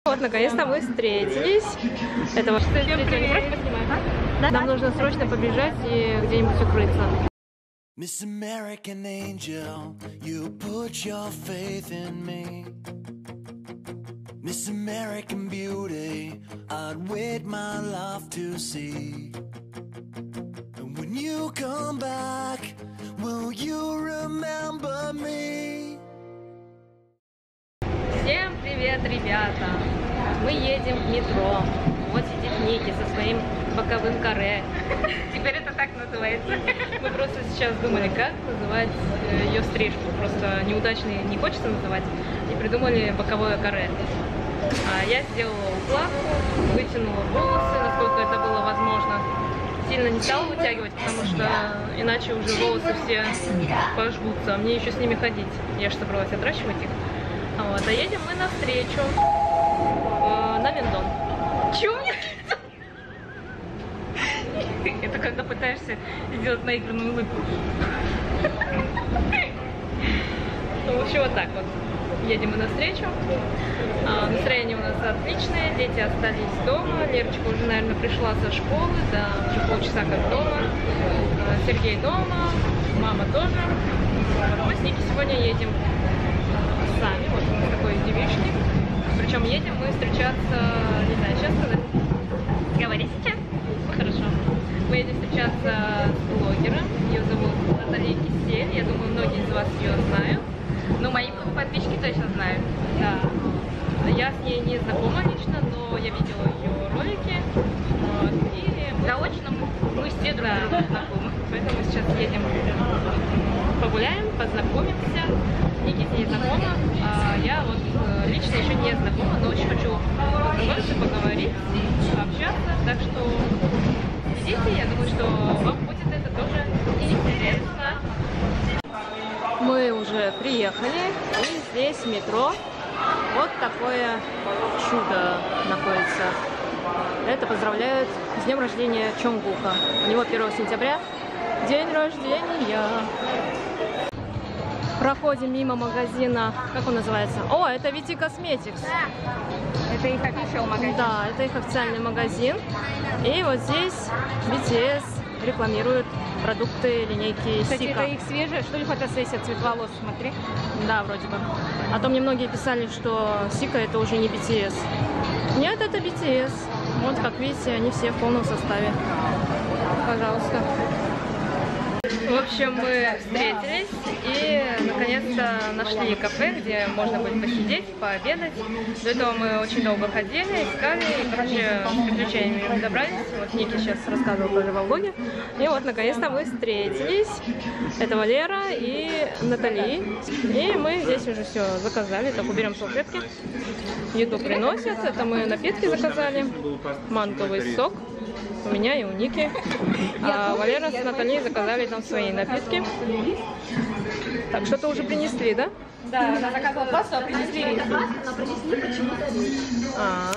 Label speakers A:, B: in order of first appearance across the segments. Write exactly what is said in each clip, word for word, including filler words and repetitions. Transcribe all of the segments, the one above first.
A: Вот, наконец-то мы встретились. Это ваш да? Нам нужно срочно побежать и где-нибудь укрыться.
B: Miss American Angel, you put your faith in me. Miss American Beauty, I'd wait my love to see. And when you come back, will you remember me?
A: Всем привет, ребята! Мы едем в метро. Вот сидит Ники со своим боковым каре. Теперь это так называется. Мы просто сейчас думали, как называть ее стрижку. Просто неудачный не хочется называть. И придумали боковое каре. А я сделала укладку, вытянула волосы, насколько это было возможно. Сильно не стала вытягивать, потому что иначе уже волосы все пожгутся. А мне еще с ними ходить. Я же собралась отращивать их. Вот. А едем мы навстречу э, на Мендон. Чего мне? Это когда пытаешься сделать наигранную улыбку. В общем, вот так вот. Едем мы навстречу. А, настроение у нас отличное. Дети остались дома. Лерочка уже, наверное, пришла со школы. Да, уже полчаса как дома. А, Сергей дома. Мама тоже. Вот. Мы с Ники сегодня едем сами. Вот у нас такой девичник. Причем едем мы встречаться, не знаю, сейчас сказать. Говори сейчас. Хорошо. Мы едем встречаться с блогером. Ее зовут Наталья Кисель. Я думаю, многие из вас ее знают. Но мои подписчики точно знают. Да. Я с ней не знакома лично, но я видела ее ролики. Вот. И заочно мы все друг с другом знакомы. Поэтому сейчас едем, погуляем, познакомимся. Ники не знакома, а я вот лично еще не знакома, но очень хочу познакомиться, поговорить, пообщаться. Так что идите, я думаю, что вам будет это тоже интересно. Мы уже приехали, и здесь метро. Вот такое чудо находится. Это поздравляют с днем рождения Чонгука. У него первого сентября день рождения. Проходим мимо магазина, как он называется? О, это Viti Cosmetics.
C: Да. Это их official магазин.
A: Да, это их официальный магазин. И вот здесь би ти эс рекламирует продукты линейки
C: Кстати,
A: Сика.
C: это их свежая, что ли, фотосессия, цвет волос, смотри.
A: Да, вроде бы. А то мне многие писали, что Сика это уже не би ти эс. Нет, это би ти эс. Вот, как видите, они все в полном составе. Пожалуйста. В общем, мы встретились и наконец-то нашли кафе, где можно будет посидеть, пообедать. До этого мы очень долго ходили, искали, и, короче, с приключениями добрались. Вот Ники сейчас рассказывал тоже во влоге. И вот, наконец-то мы встретились. Это Валера и Натали. И мы здесь уже все заказали. Так, уберем салфетки. Еду приносят. Это мы напитки заказали. Манговый сок. У меня и у Ники. А Валера с Натальей заказали там свои напитки. Так, что-то уже принесли, да?
C: Да, она заказала пасту, а принесли рис.
D: Но принесли почему-то рис.
A: А,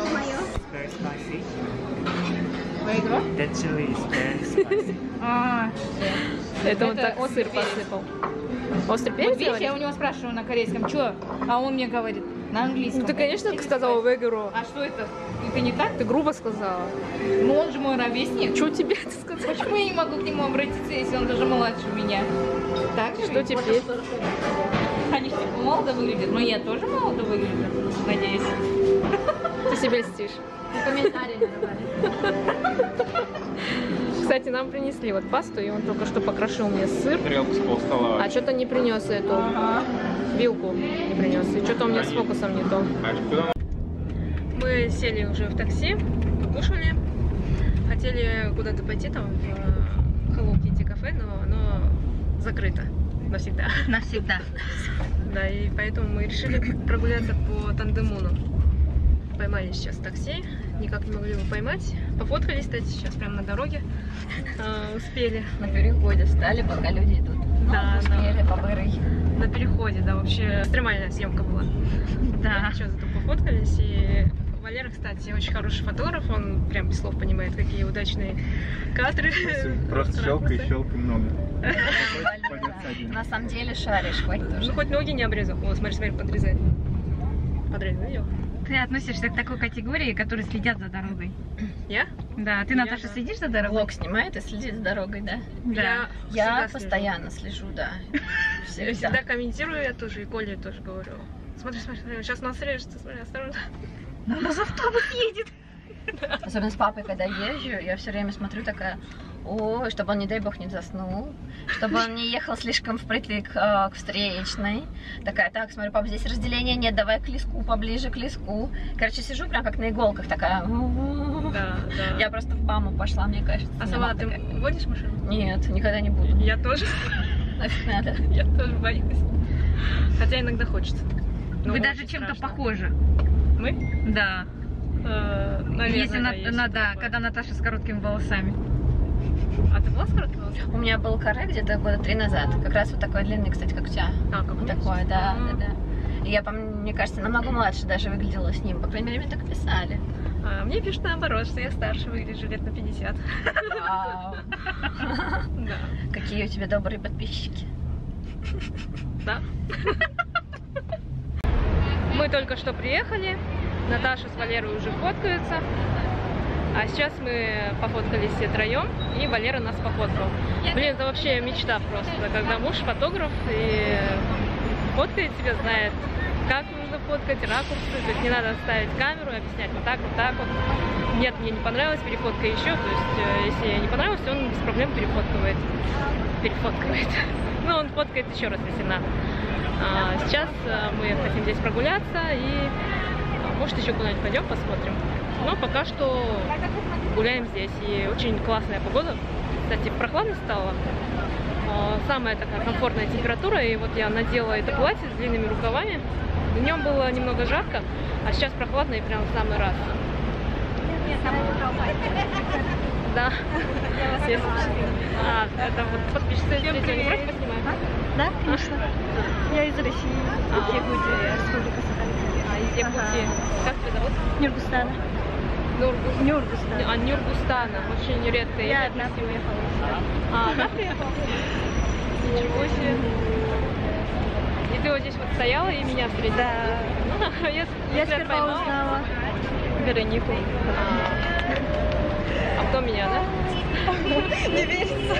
C: А,
A: это он
C: Это
A: так
C: острый
A: сыр
C: перец.
A: посыпал. Острый
C: вот
A: перец?
C: видишь, я у
A: говоришь?
C: него спрашиваю на корейском, что? А он мне говорит на английском.
A: Ну, ты, конечно, сказала вегеру.
C: А что это? Это не так?
A: Ты грубо сказала.
C: Ну, он же мой ровесник.
A: Что тебе это сказать?
C: Почему я не могу к нему обратиться, если он даже младше меня? Так же?
A: Что теперь?
C: Они же типа молодо выглядят, но я тоже молодо выгляжу, надеюсь.
A: Ты себе льстишь.
D: Комментарии нормально.
A: Кстати, нам принесли вот пасту, и он только что покрошил мне сыр.
E: Тарелку с полстола.
A: А что-то не принес эту
C: Ага.
A: вилку, не принес. И что-то у меня с фокусом не то.
E: А куда?
A: Мы сели уже в такси, покушали. Хотели куда-то пойти там в Hello Kitty кафе, но оно закрыто навсегда.
C: Навсегда.
A: Да, и поэтому мы решили прогуляться по Тандемуну. Поймали сейчас такси, никак не могли его поймать. Пофоткались, кстати, сейчас прямо на дороге. А, успели.
D: На переходе встали, пока люди идут.
A: Да,
D: Успели,
A: да.
D: побырый.
A: На переходе, да, вообще экстремальная съемка была.
D: Да.
A: Ничего, зато пофоткались. И Валера, кстати, очень хороший фотограф, он прям без слов понимает, какие удачные кадры.
E: Просто щелкай,
A: ракурсы.
E: щелкай много.
D: На самом деле шаришь, хватит
A: Ну,
D: тоже.
A: хоть ноги не обрезал. О, смотри, смотри, подрезает. Подрезал, видел?
C: ты относишься к такой категории, которые следят за дорогой?
A: Я?
C: Да, ты,
A: Я,
C: Наташа,
A: да.
C: следишь за дорогой?
D: Влог снимает и следит за дорогой, да?
C: Да.
D: Я
A: всегда
D: постоянно слежу, да.
A: слежу. Я всегда комментирую, я тоже, и Коле тоже говорю. Смотри, смотри, смотри, сейчас нас режется, смотри, осторожно.
C: У нас автобус едет.
D: Особенно с папой, когда езжу, я все время смотрю такая, ой, чтобы он, не дай бог, не заснул, чтобы он не ехал слишком впритык э, к встречной. Такая, так, смотрю, пап, здесь разделения нет, давай к леску, поближе к леску. Короче, сижу прям как на иголках такая.
A: Да, да.
D: Я просто в маму пошла, мне кажется.
A: А
D: У меня
A: сама
D: мама
A: ты
D: такая,
A: водишь машину?
D: нет, никогда не буду.
A: Я тоже.
D: Нафиг надо.
A: Я тоже боюсь. Хотя иногда хочется. Но
C: Вы
A: очень
C: даже чем-то
A: страшно.
C: похожи.
A: Мы?
C: Да.
A: Э, наверное,
C: Если
A: да,
C: на,
A: есть
C: на-
A: что-то
C: да,
A: такое.
C: когда Наташа с короткими волосами.
A: А ты была с короткими волосами?
D: У меня был каре где-то года три назад. Как раз вот такой длинный, кстати, как у тебя.
A: А, как у меня
D: Такой,
A: сейчас?
D: да,
A: М.
D: да, да. И я, помню, мне кажется, намного младше даже выглядела с ним. По крайней мере, мне так писали.
A: А, мне пишут наоборот, что я старше выгляжу лет на пятьдесят.
D: Вау.
A: Да.
D: Какие у тебя добрые подписчики.
A: Да. Мы только что приехали. Наташа с Валерой уже фоткаются. А сейчас мы пофоткались все троем, и Валера нас пофоткал. Блин, это вообще мечта просто, когда муж фотограф и фоткает тебя, знает, как нужно фоткать, ракурсы, то есть не надо ставить камеру и объяснять вот так, вот так вот. Нет, мне не понравилось, перефоткай еще, то есть э, если не понравилось, он без проблем перефоткивает. Перефоткивает. Ну, он фоткает еще раз, если надо. А сейчас э, мы хотим здесь прогуляться и, а, может, еще куда-нибудь пойдем, посмотрим. Но пока что гуляем здесь, и очень классная погода. Кстати, прохладно стало. А, самая такая комфортная температура, и вот я надела это платье с длинными рукавами. Днем было немного жарко, а сейчас прохладно и прям в самый раз. Да. Если- А, это вот подписчица третьего, не против поснимать?
F: Да, конечно. Я из России,
A: А.
F: Якутия, Республика Саха-Якутия.
A: А из Якутии. Как тебя зовут?
F: Нюргустана.
A: Нургус-
F: Нюргустана.
A: А, Нюргустана. Очень редко.
F: Я одна приехала сюда.
A: А, одна приехала? Ничего себе. И ты вот здесь вот стояла и меня встретила?
F: Да.
A: Я,
F: Я
A: взгляд
F: сперва
A: поймала.
F: узнала Веронику.
A: А, а потом меня, да?
F: Не верится.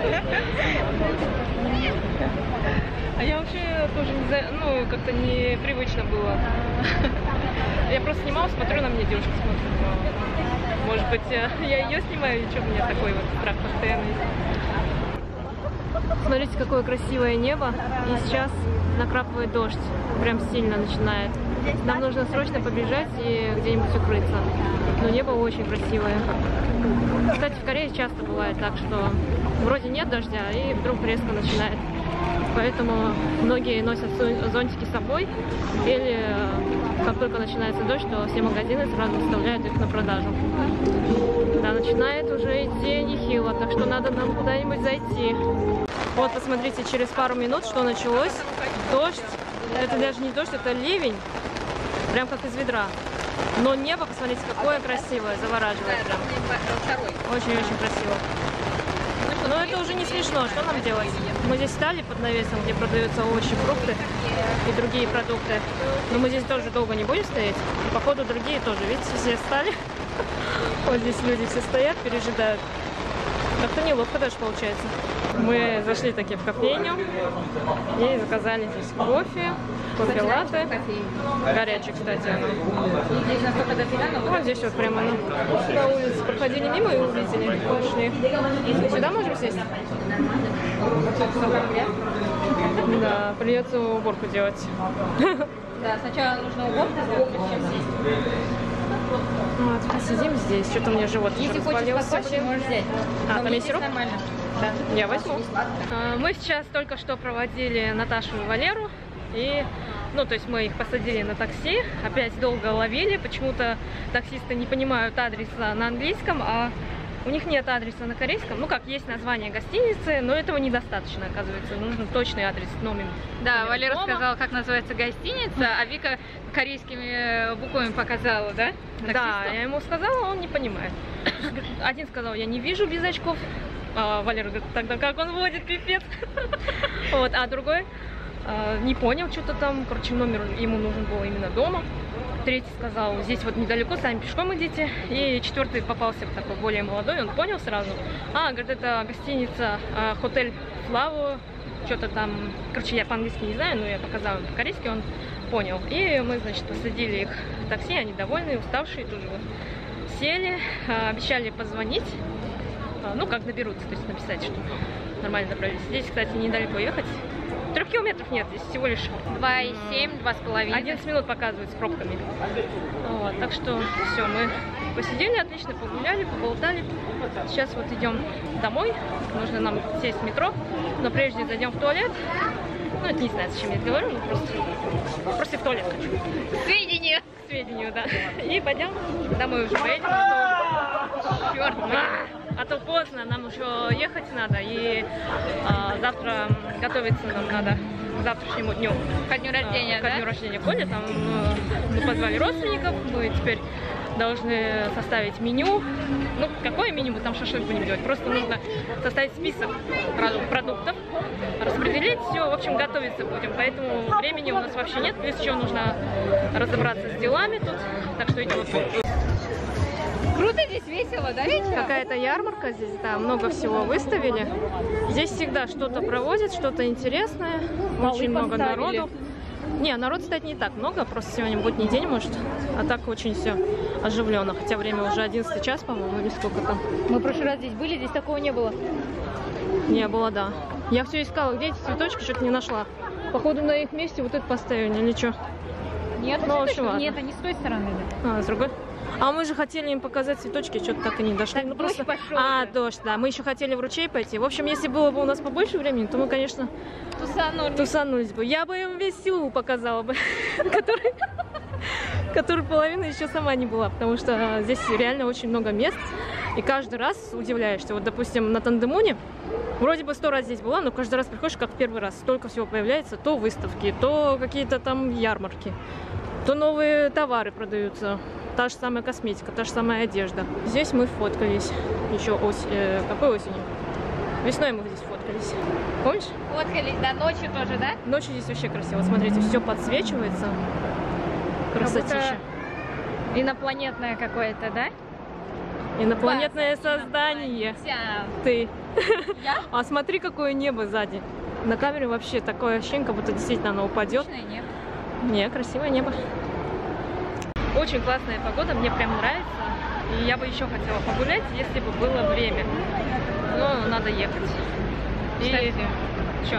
A: А я вообще тоже не знаю, ну, как-то непривычно было. Я просто снимала, смотрю, на меня девушка смотрит. но, Может быть, я ее снимаю, и что у меня такой вот страх постоянно есть. Смотрите, какое красивое небо. И сейчас накрапывает дождь. Прям сильно начинает. Нам нужно срочно побежать и где-нибудь укрыться. Но небо очень красивое. Кстати, в Корее часто бывает так, что вроде нет дождя, и вдруг резко начинает. Поэтому многие носят зонтики с собой, или как только начинается дождь, то все магазины сразу выставляют их на продажу. Да, начинает уже идти нехило, так что надо нам куда-нибудь зайти. Вот, посмотрите, через пару минут, что началось. Дождь. Это даже не дождь, это ливень. Прям как из ведра. Но небо, посмотрите, какое красивое, завораживает прям. Очень-очень красиво. Но это уже не смешно, что нам делать? Мы здесь стали под навесом, где продаются овощи, фрукты и другие продукты. Но мы здесь тоже долго не будем стоять. И походу другие тоже, видите, все стали. Вот здесь люди все стоят, пережидают. Как-то неловко даже получается. Мы зашли таки в кофейню и заказали здесь кофе, кофе-латте. Горячий, кстати, оно. Вот здесь вот прямо оно. На улице проходили мимо и увидели. Пошли. Сюда можем сесть? Да, придется уборку делать.
C: Да, сначала нужно уборку сделать, чем сесть.
A: Вот, посидим здесь. Что-то у меня живот уже
C: Если хочешь
A: разболелся
C: покофе,
A: совсем.
C: можешь взять.
A: А,
C: Но
A: там
C: мне
A: есть
C: здесь
A: сироп?
C: нормально. Да.
A: Я возьму. А, Мы сейчас только что проводили Наташу и Валеру. И, ну, то есть мы их посадили на такси. Опять долго ловили. Почему-то таксисты не понимают адреса на английском, а у них нет адреса на корейском. Ну, как есть название гостиницы, но этого недостаточно, оказывается. Нужен точный адрес, номер.
C: Да,
A: номер
C: Валера
A: дома.
C: сказал, как называется гостиница, а Вика корейскими буквами показала, да?
A: Да,
C: Таксисту?
A: я ему сказала, он не понимает. Один сказал, я не вижу без очков. А Валера говорит, тогда как он водит, пипец. Вот, а другой, э, не понял что-то там, короче, номер ему нужен был именно дома. Третий сказал, здесь вот недалеко, сами пешком идите. И четвертый попался такой более молодой, он понял сразу. А, говорит, это гостиница, э, Hotel Flavio, что-то там, короче, я по-английски не знаю, но я показала ему по-корейски, он понял. И мы, значит, посадили их в такси, они довольные, уставшие, тоже вот сели, э, обещали позвонить, э, ну, как доберутся, то есть написать, что нормально добрались. Здесь, кстати, недалеко ехать. Трех километров нет, здесь всего лишь
C: два и семь, два с половиной.
A: одиннадцать минут показывает с пробками. Вот, так что все, мы посидели отлично, погуляли, поболтали. Сейчас вот идем домой. Нужно нам сесть в метро, но прежде зайдем в туалет. Ну, это не знаю, зачем я это говорю, но просто, просто в туалет хочу.
C: К сведению.
A: К сведению, да. И пойдем домой уже поедем. Черт, мы... А то поздно, нам еще ехать надо, и а, завтра готовиться нам надо к завтрашнему дню.
C: Ко дню рождения,
A: а,
C: да?
A: Ко дню рождения Коли, там мы позвали родственников, мы теперь должны составить меню. Ну, какое меню, мы там шашлык будем делать, просто нужно составить список продуктов, распределить все, в общем, готовиться будем, поэтому времени у нас вообще нет, плюс еще нужно разобраться с делами тут, так что идем.
C: Круто здесь, весело, да, вечером?
A: Какая-то ярмарка здесь, да, много всего выставили. Здесь всегда что-то проводят, что-то интересное, очень много народу. Не, народ, кстати, не так много, просто сегодня будний день, может, а так очень все оживленно, хотя время уже одиннадцатый час, по-моему, или сколько там.
C: Мы в прошлый раз здесь были, здесь такого не было.
A: Не было, да. Я все искала, где эти цветочки, что-то не нашла. Походу, на их месте вот это поставили, или что?
C: Нет,
A: ну,
C: цветочков
A: ладно.
C: нет, они с той стороны, да.
A: А, с другой? А мы же хотели им показать цветочки, что-то так и не дошли.
C: Так
A: ну,
C: дождь
A: просто...
C: пошел
A: А,
C: уже.
A: дождь, да. Мы еще хотели в ручей пойти. В общем, если было бы у нас побольше времени, то мы, конечно,
C: Тусанулись.
A: тусанулись бы. Я бы им весь Сеул показала бы, который... который половина еще сама не была, потому что здесь реально очень много мест, и каждый раз удивляешься. Вот, допустим, на Тандемуне вроде бы сто раз здесь была, но каждый раз приходишь как в первый раз. Столько всего появляется, то выставки, то какие-то там ярмарки, то новые товары продаются. Та же самая косметика, та же самая одежда. Здесь мы фоткались еще ось... э, какой осенью? Весной мы здесь фоткались. Помнишь?
C: Фоткались, да, ночью тоже, да?
A: Ночью здесь вообще красиво. Смотрите, все подсвечивается. Красотища.
C: Инопланетное какое-то, да?
A: Инопланетное
C: Классно,
A: создание.
C: инопланетян.
A: Ты.
C: Я?
A: А смотри, какое небо сзади. На камере вообще такое ощущение, как будто действительно оно упадет.
C: Обычное небо.
A: Не, красивое небо. Очень классная погода, мне прям нравится. И я бы еще хотела погулять, если бы было время. Но надо ехать. И что?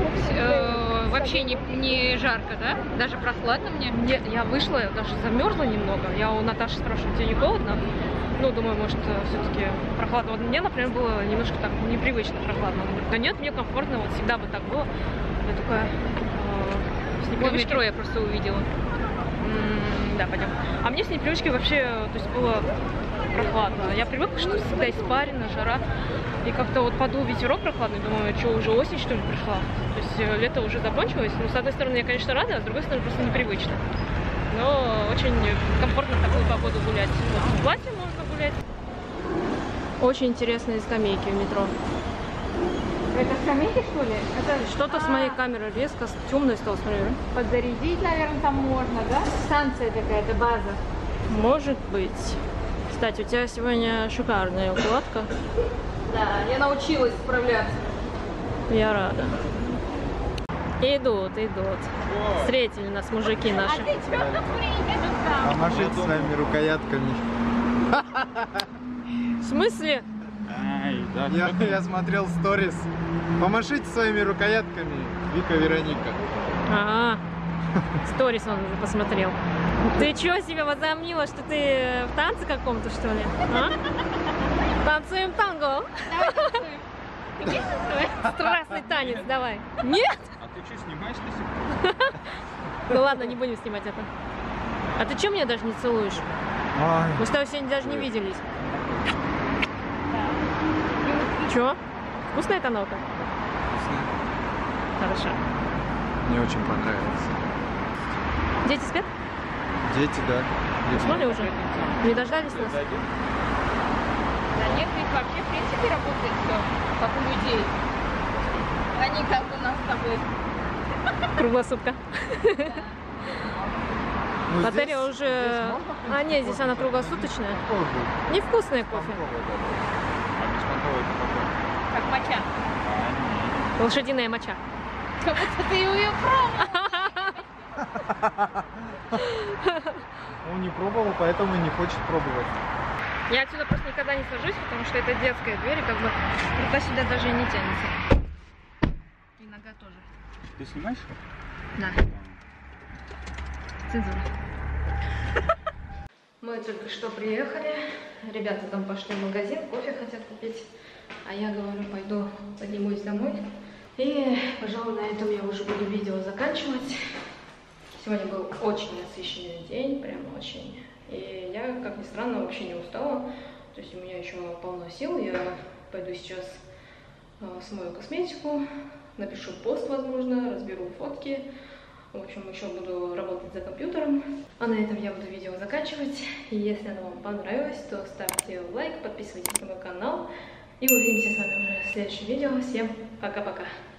C: Э, вообще не, не жарко, да? Даже прохладно мне.
A: Нет, я вышла, я даже замерзла немного. Я у Наташи спрашиваю, тебе не холодно? Ну, думаю, может, все-таки прохладно. Вот мне, например, было немножко так непривычно прохладно. Она говорит, да нет, мне комфортно, вот всегда бы так было. Я такая... Э, с
C: Вы
A: непривычки...
C: я просто увидела.
A: М-м, да, пойдем. А мне с непривычки вообще, то есть было прохладно. Я привыкла, что всегда испарина, жара. И как-то вот подул ветерок прохладный, думаю, что уже осень, что ли, пришла. То есть э, лето уже закончилось. Ну, с одной стороны, я, конечно, рада, а с другой стороны, просто непривычно. Но очень комфортно в такую погоду гулять. Вот в платье можно гулять. Очень интересные скамейки в метро.
C: Это скамейки, что ли? Это
A: Что-то с моей камерой резко темной стало, смотри.
C: подзарядить, наверное, там можно, да? Станция какая-то, база.
A: Может быть. Кстати, у тебя сегодня шикарная укладка.
C: Да, я научилась справляться.
A: Я рада. Идут, идут. Встретили нас мужики наши.
C: А ты что приедешь там?
E: Помашите своими рукоятками.
A: В смысле?
E: Ай, да, я, я смотрел сторис. Помашите своими рукоятками, Вика, Вероника.
A: Ага. Сторис он уже посмотрел. Ты чё себе возомнила, что ты в танце каком-то, что ли? А? Танцуем танго. Страстный танец, давай. Нет?
E: А ты что, снимаешь до сих пор?
A: Ну ладно, не будем снимать это. А ты чё меня даже не целуешь?
E: Ой.
A: Мы с тобой сегодня даже не виделись. Чё? Вкусная тоналка? Хорошо.
E: Мне очень понравилось.
A: Дети спят?
E: Дети, да.
A: Уснули уже? Не дождались нас?
C: Да нет, ведь вообще, в принципе, работает все, как у людей. А не как у нас с тобой.
A: Круглосутка.
E: Ну,
A: Батарея
E: здесь-
A: уже...
E: здесь можно, в принципе,
A: А, нет, здесь
E: кофе
A: она
E: попить?
A: круглосуточная.
E: Какой будет?
A: Невкусный кофе.
E: Беспонтовый даже. А беспонтовый это какой?
C: Как моча.
E: А, нет.
A: Лошадиная моча.
C: Как будто ты ее пробовал.
E: Он не пробовал, поэтому и не хочет пробовать.
A: Я отсюда просто никогда не сажусь, потому что это детская дверь, и как бы рука сюда даже и не тянется. И нога тоже.
E: Ты снимаешь?
A: Да. Цензура. Мы только что приехали. Ребята там пошли в магазин, кофе хотят купить. А я говорю, пойду поднимусь домой. И, пожалуй, на этом я уже буду видео заканчивать. Сегодня был очень насыщенный день, прям очень. И я, как ни странно, вообще не устала. То есть у меня еще полно сил. Я пойду сейчас э, смою косметику, напишу пост, возможно, разберу фотки. В общем, еще буду работать за компьютером. А на этом я буду видео заканчивать. И если оно вам понравилось, то ставьте лайк, подписывайтесь на мой канал. И увидимся с вами уже в следующем видео. Всем пока-пока.